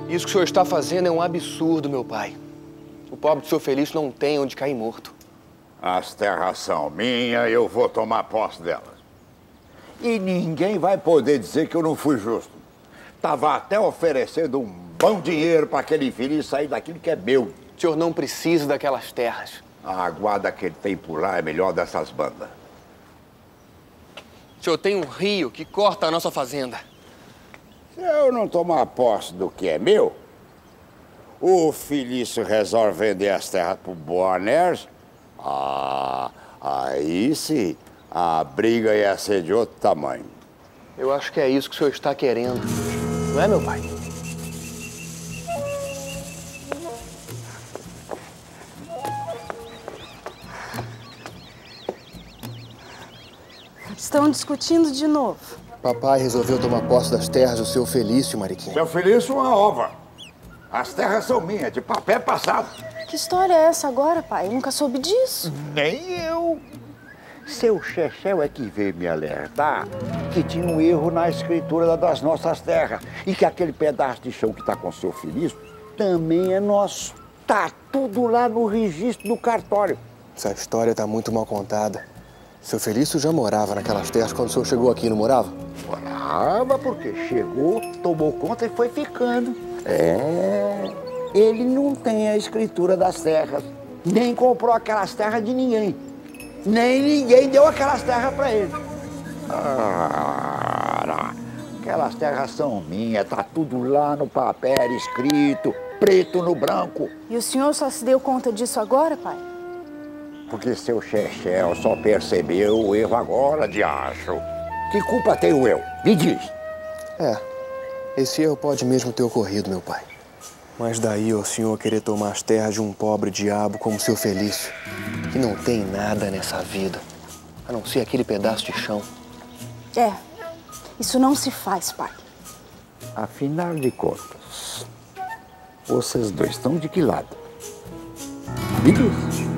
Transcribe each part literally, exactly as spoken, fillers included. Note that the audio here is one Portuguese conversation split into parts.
Isso que o senhor está fazendo é um absurdo, meu pai. O pobre do senhor Felício não tem onde cair morto. As terras são minhas, eu vou tomar posse delas. E ninguém vai poder dizer que eu não fui justo. Tava até oferecendo um bom dinheiro para aquele infeliz sair daquilo que é meu. O senhor não precisa daquelas terras. A guarda que ele tem por lá é melhor dessas bandas. O senhor tem um rio que corta a nossa fazenda. Se eu não tomar posse do que é meu, o Felício resolve vender as terras pro Boanerges. Ah, aí sim, a briga ia ser de outro tamanho. Eu acho que é isso que o senhor está querendo. Não é, meu pai? Estão discutindo de novo. Papai resolveu tomar posse das terras do seu Felício, Mariquinha. Seu Felício é uma ova. As terras são minhas, de papel passado. Que história é essa agora, pai? Eu nunca soube disso. Nem eu. Seu Chechel é que veio me alertar que tinha um erro na escritura das nossas terras e que aquele pedaço de chão que está com seu Felício também é nosso. Tá tudo lá no registro do cartório. Essa história está muito mal contada. Seu Felício já morava naquelas terras quando o senhor chegou aqui, não morava? Morava porque chegou, tomou conta e foi ficando. É, ele não tem a escritura das terras, nem comprou aquelas terras de ninguém. Nem ninguém deu aquelas terras para ele. Ah, aquelas terras são minhas, tá tudo lá no papel escrito, preto no branco. E o senhor só se deu conta disso agora, pai? Porque seu Chechel só percebeu o erro agora, diacho. Que culpa tenho eu? Me diz. É, esse erro pode mesmo ter ocorrido, meu pai. Mas daí o senhor querer tomar as terras de um pobre diabo como seu Felício, que não tem nada nessa vida, a não ser aquele pedaço de chão. É, isso não se faz, pai. Afinal de contas, vocês dois estão de que lado? Me diz.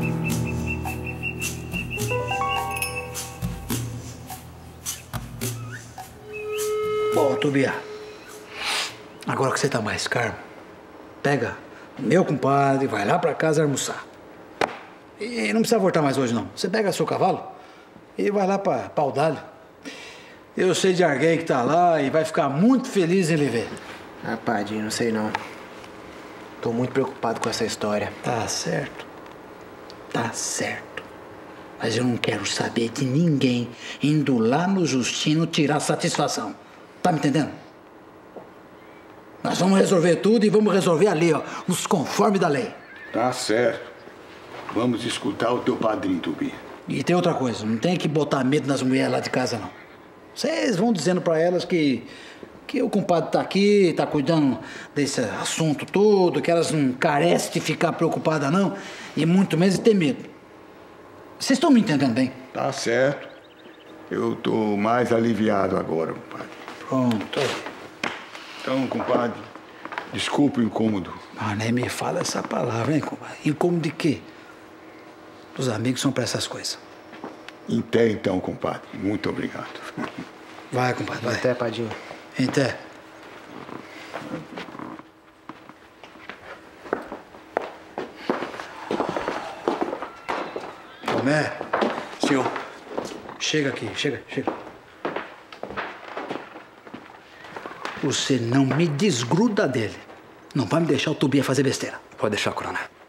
Bom, Tobia, agora que você tá mais calmo, pega meu compadre, vai lá pra casa almoçar. E não precisa voltar mais hoje, não. Você pega seu cavalo e vai lá pra Pau d'Alho. Eu sei de alguém que tá lá e vai ficar muito feliz em lhe ver. Ah, Padinho, não sei não. Tô muito preocupado com essa história. Tá certo. Tá certo. Mas eu não quero saber de ninguém indo lá no Justino tirar satisfação. Tá me entendendo? Nós vamos resolver tudo e vamos resolver ali, ó, os conformes da lei. Tá certo. Vamos escutar o teu padrinho, Tubi. E tem outra coisa, não tem que botar medo nas mulheres lá de casa, não. Vocês vão dizendo pra elas que, que o compadre tá aqui, tá cuidando desse assunto todo, que elas não carecem de ficar preocupadas, não, e muito menos de ter medo. Vocês estão me entendendo bem? Tá certo. Eu tô mais aliviado agora, compadre. Pronto. Então, compadre, desculpe o incômodo. Ah, nem me fala essa palavra, hein, compadre? Incômodo de quê? Os amigos são pra essas coisas. Até então, compadre. Muito obrigado. Vai, compadre, vai. Até, Padinho. Até. Tomé. Senhor. Chega aqui, chega, chega. Você não me desgruda dele. Não vai me deixar o Tobia fazer besteira. Pode deixar, coronel.